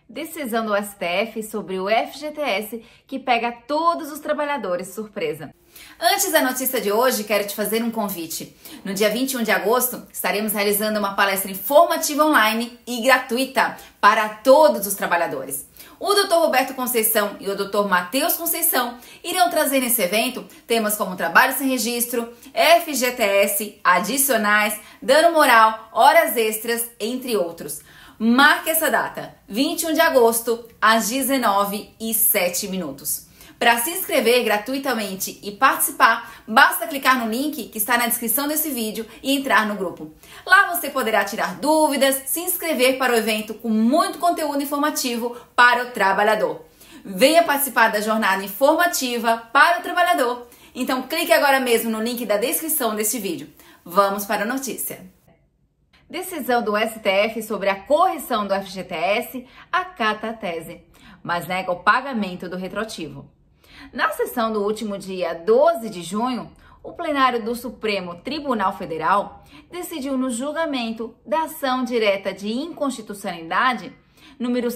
Decisão do STF sobre o FGTS que pega todos os trabalhadores de surpresa. Antes da notícia de hoje, quero te fazer um convite. No dia 21 de agosto, estaremos realizando uma palestra informativa online e gratuita para todos os trabalhadores. O Dr. Roberto Conceição e o Dr. Matheus Conceição irão trazer nesse evento temas como trabalho sem registro, FGTS, adicionais, dano moral, horas extras, entre outros. Marque essa data, 21 de agosto, às 19h07. Para se inscrever gratuitamente e participar, basta clicar no link que está na descrição desse vídeo e entrar no grupo. Lá você poderá tirar dúvidas, se inscrever para o evento com muito conteúdo informativo para o trabalhador. Venha participar da jornada informativa para o trabalhador. Então clique agora mesmo no link da descrição deste vídeo. Vamos para a notícia. Decisão do STF sobre a correção do FGTS acata a tese, mas nega o pagamento do retroativo. Na sessão do último dia 12 de junho, o plenário do Supremo Tribunal Federal decidiu no julgamento da ação direta de inconstitucionalidade número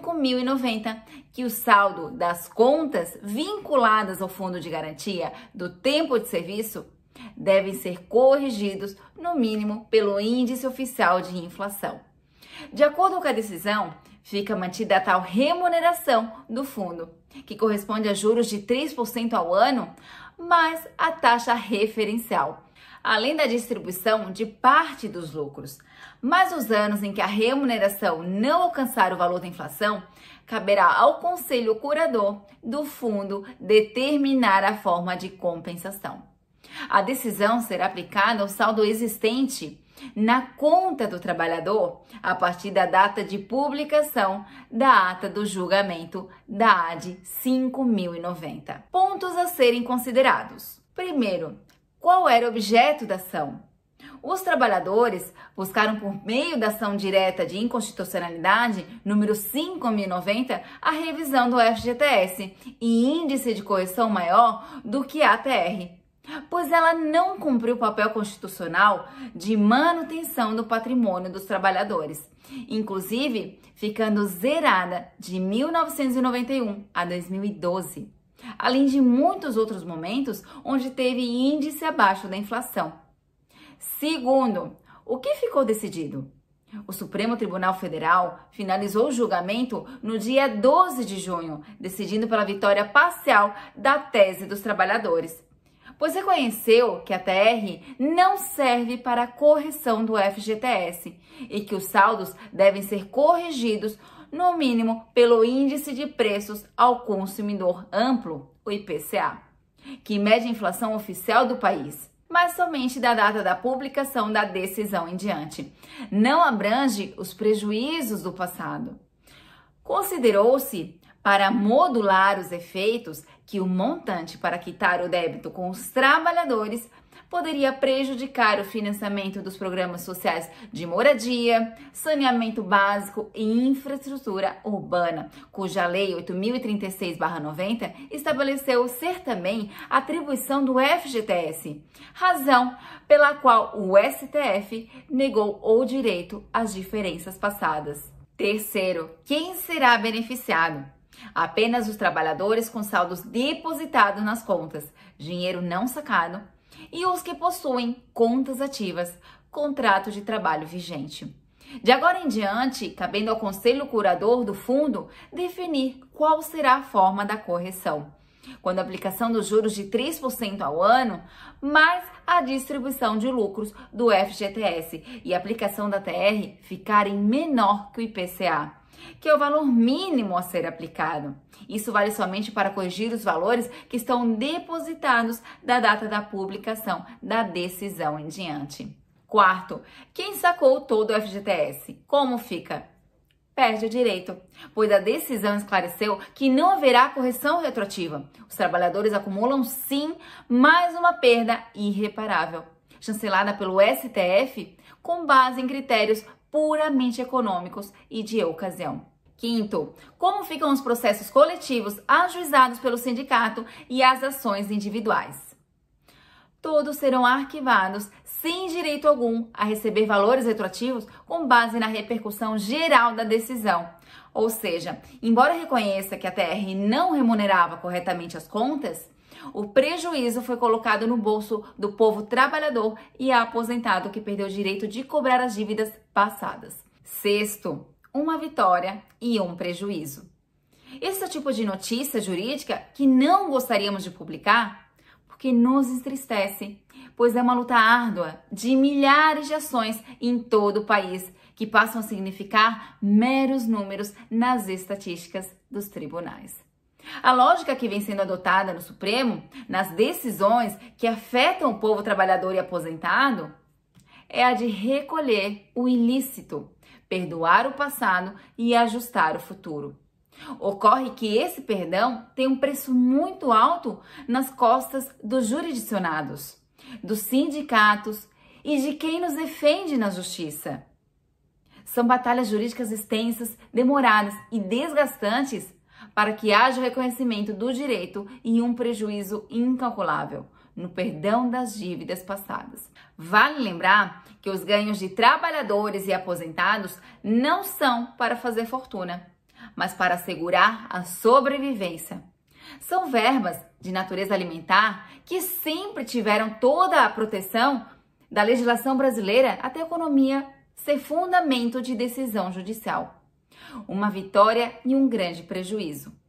5.090 que o saldo das contas vinculadas ao Fundo de Garantia do Tempo de Serviço devem ser corrigidos, no mínimo, pelo Índice Oficial de Inflação. De acordo com a decisão, fica mantida a tal remuneração do fundo, que corresponde a juros de 3% ao ano, mais a taxa referencial, além da distribuição de parte dos lucros. Mas os anos em que a remuneração não alcançar o valor da inflação, caberá ao Conselho Curador do fundo determinar a forma de compensação. A decisão será aplicada ao saldo existente na conta do trabalhador a partir da data de publicação da ata do julgamento da AD 5.090. Pontos a serem considerados. Primeiro, qual era o objeto da ação? Os trabalhadores buscaram, por meio da ação direta de inconstitucionalidade número 5.090, a revisão do FGTS e índice de correção maior do que a ATR, pois ela não cumpriu o papel constitucional de manutenção do patrimônio dos trabalhadores, inclusive ficando zerada de 1991 a 2012, além de muitos outros momentos onde teve índice abaixo da inflação. Segundo, o que ficou decidido? O Supremo Tribunal Federal finalizou o julgamento no dia 12 de junho, decidindo pela vitória parcial da tese dos trabalhadores, pois reconheceu que a TR não serve para a correção do FGTS e que os saldos devem ser corrigidos, no mínimo, pelo Índice de Preços ao Consumidor Amplo, o IPCA, que mede a inflação oficial do país, mas somente da data da publicação da decisão em diante. Não abrange os prejuízos do passado. Considerou-se, para modular os efeitos, que o montante para quitar o débito com os trabalhadores poderia prejudicar o financiamento dos programas sociais de moradia, saneamento básico e infraestrutura urbana, cuja Lei 8.036/90 estabeleceu ser também a atribuição do FGTS, razão pela qual o STF negou o direito às diferenças passadas. Terceiro, quem será beneficiado? Apenas os trabalhadores com saldos depositados nas contas, dinheiro não sacado, e os que possuem contas ativas, contrato de trabalho vigente. De agora em diante, cabendo ao Conselho Curador do Fundo definir qual será a forma da correção, quando a aplicação dos juros de 3% ao ano, mais a distribuição de lucros do FGTS e a aplicação da TR ficarem menor que o IPCA, que é o valor mínimo a ser aplicado. Isso vale somente para corrigir os valores que estão depositados da data da publicação da decisão em diante. Quarto, quem sacou todo o FGTS, como fica? Perde o direito, pois a decisão esclareceu que não haverá correção retroativa. Os trabalhadores acumulam, sim, mais uma perda irreparável, chancelada pelo STF com base em critérios puramente econômicos e de ocasião. Quinto, como ficam os processos coletivos ajuizados pelo sindicato e as ações individuais? todos serão arquivados sem direito algum a receber valores retroativos com base na repercussão geral da decisão. Ou seja, embora reconheça que a TR não remunerava corretamente as contas, o prejuízo foi colocado no bolso do povo trabalhador e aposentado que perdeu o direito de cobrar as dívidas passadas. Sexto, uma vitória e um prejuízo. Esse é o tipo de notícia jurídica que não gostaríamos de publicar porque nos entristece, pois é uma luta árdua de milhares de ações em todo o país que passam a significar meros números nas estatísticas dos tribunais. A lógica que vem sendo adotada no Supremo, nas decisões que afetam o povo trabalhador e aposentado, é a de recolher o ilícito, perdoar o passado e ajustar o futuro. Ocorre que esse perdão tem um preço muito alto nas costas dos jurisdicionados, dos sindicatos e de quem nos defende na justiça. São batalhas jurídicas extensas, demoradas e desgastantes para que haja o reconhecimento do direito e um prejuízo incalculável no perdão das dívidas passadas. Vale lembrar que os ganhos de trabalhadores e aposentados não são para fazer fortuna, mas para assegurar a sobrevivência. São verbas de natureza alimentar que sempre tiveram toda a proteção da legislação brasileira até a economia ser fundamento de decisão judicial. Uma vitória e um grande prejuízo.